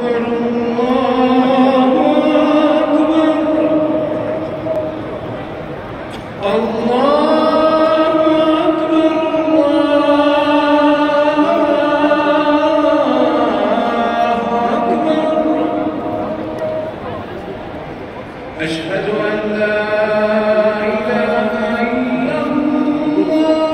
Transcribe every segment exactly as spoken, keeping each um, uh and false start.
أشهد أن لا إله إلا الله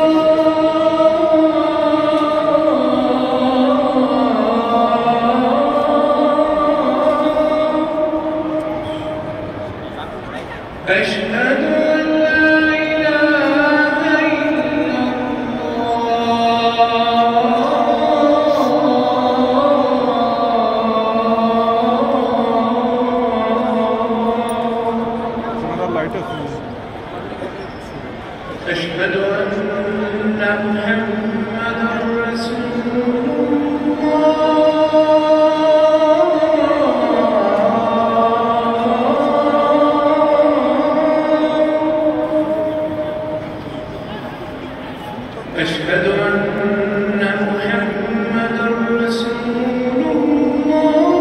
أشهد أن لا إله إلا أشهد أن محمدًا رسول الله أشهد أن محمدًا رسول الله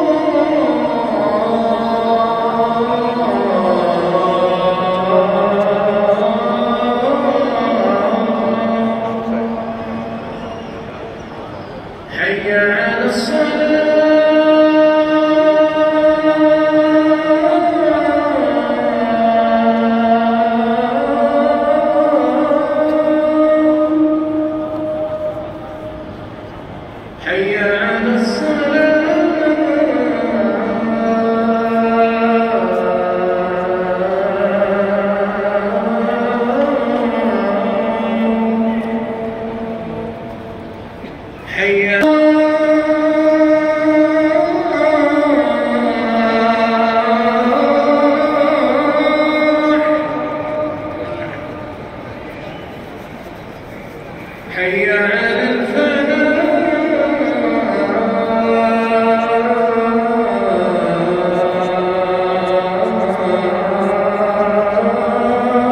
حي على الصلاة حي على الصلاة حي حي على الفلاح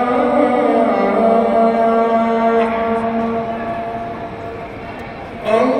Oh